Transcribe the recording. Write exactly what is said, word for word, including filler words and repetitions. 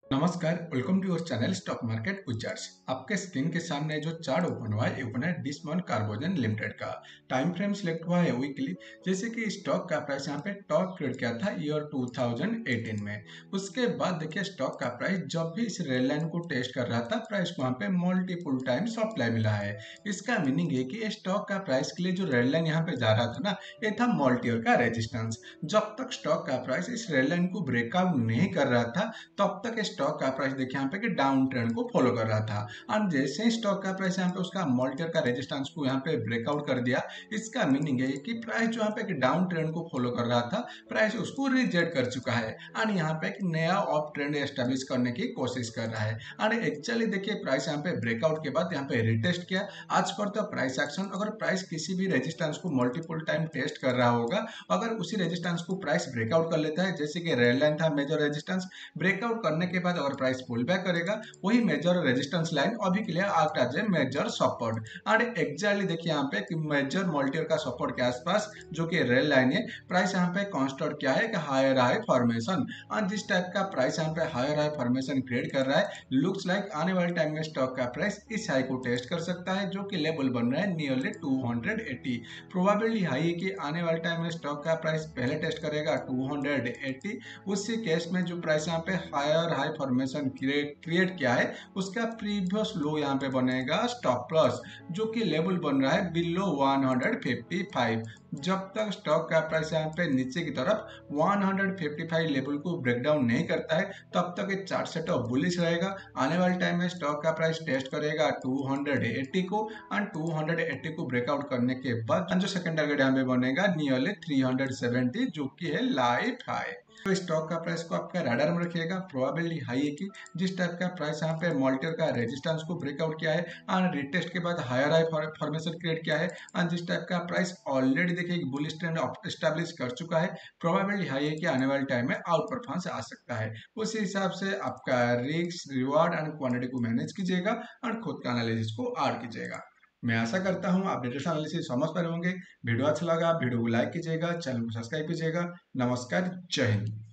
नमस्कार, welcome to your channel stock market विचार्स। आपके स्क्रीन के सामने जो चार्ट ओपन हुआ है ओपन है डिसमॉन कार्बोजन लिमिटेड का। टाइम फ्रेम सिलेक्ट हुआ है वीकली। जैसे कि स्टॉक का प्राइस यहाँ पे टॉप ट्रेड किया था ईयर टू थाउजेंड एटीन में। उसके बाद देखिए स्टॉक का प्राइस जब भी इस रेड लाइन को टेस्ट कर रहा था प्राइस को यहाँ पे मल्टीपल टाइम सप्लाई मिला है। इसका मीनिंग है कि स्टॉक का प्राइस के लिए जो रेड लाइन यहाँ पे जा रहा था ना, ये था मल्टीयर का रेजिस्टेंस। जब तक स्टॉक का प्राइस इस रेड लाइन को ब्रेकआउट नहीं कर रहा था तब तक स्टॉक का प्राइस देखिए यहाँ पे कि डाउन ट्रेंड को फॉलो कर रहा था। और जैसे ही स्टॉक का प्राइस यहाँ पे उसका मल्टीयर का रेजिस्टेंस को यहाँ पे ब्रेकआउट कर दिया, इसका मीनिंग है कि प्राइस जो यहाँ पे डाउन ट्रेंड को फॉलो कर रहा था प्राइस उसको रिजेक्ट कर चुका है और यहाँ पे एक नया ऑफ ट्रेंड एस्टेब्लिश करने की कोशिश कर रहा है। और एक्चुअली देखिए प्राइस यहाँ पे ब्रेकआउट के बाद यहाँ पे रिटेस्ट किया। आज पर तो प्राइस एक्शन, अगर प्राइस किसी भी रेजिस्टेंस को मल्टीपल टाइम टेस्ट कर रहा होगा, अगर उसी रेजिस्टेंस को प्राइस ब्रेकआउट कर लेता है, जैसे कि रेड लाइन था मेजर रेजिस्टेंस, ब्रेकआउट करने के बाद अगर प्राइस पुल बैक करेगा वही मेजर रेजिस्टेंस लाइन अभी के लिए act as a major support. और एग्जैक्टली देखिए यहाँ पे कि मेजर मल्टीयर का सपोर्ट के आसपास जो कि रेड लाइन है, प्राइस यहाँ पे कांस्टेंट क्या है कि हायर हाई फॉर्मेशन। और जिस टाइप का प्राइस यहाँ पे हायर हाई फॉर्मेशन क्रिएट कर रहा है, लुक्स लाइक आने वाले टाइम में स्टॉक का प्राइस इस हाई को टेस्ट कर सकता है जो कि लेवल बन रहा है nearly two hundred eighty. Probability high है कि आने वाले टाइम में स्टॉक का प्राइस पहले टेस्ट करेगा टू हंड्रेड एटी। उसी केस में जो प्राइस यहाँ पे हायर हाई फॉर्मेशन क्रिएट किया है उसका प्रीवियस लो यहाँ पे बनेगा स्टॉप लॉस, जो कि लेवल बन रहा है बिलो वन फिफ्टी फाइव। जब तक स्टॉक का प्राइस यहाँ पे नीचे की तरफ वन फिफ्टी फाइव लेवल को ब्रेक डाउन नहीं करता है तब तक ये चार्ट सेटअप बुलिश रहेगा। आने वाले टाइम में स्टॉक का प्राइस टेस्ट करेगा टू हंड्रेड एटी को और टू हंड्रेड एटी को ब्रेकआउट करने के बाद जो सेकंड टारगेट यहाँ पे बनेगा नियरली थ्री हंड्रेड सेवेंटी, जो कि है लाइफ हाई। तो स्टॉक का प्राइस को आपका रडार में रखिएगा। प्रोबेबिलिटी हाई है कि जिस टाइप का प्राइस यहाँ पे मल्टीयर का रेजिस्टेंस को ब्रेकआउट किया है और रिटेस्ट के बाद हायर हाई फॉर्मेशन क्रिएट किया है और जिस टाइप का प्राइस ऑलरेडी देखिए बुलिश ट्रेंड एस्टैब्लिश कर चुका है, प्रोबेबिलिटी हाई है कि आने वाले टाइम में आउट परफॉर्मेंस आ सकता है। उसी हिसाब से आपका रिस्क रिवार्ड एंड क्वांटिटी को मैनेज कीजिएगा और खुद का एनालिसिस को ऐड कीजिएगा। मैं आशा करता हूं आप डेटा एनालिसिस समझ पाए होंगे। वीडियो अच्छा लगा वीडियो को लाइक कीजिएगा, चैनल को सब्सक्राइब कीजिएगा। नमस्कार, जय हिंद।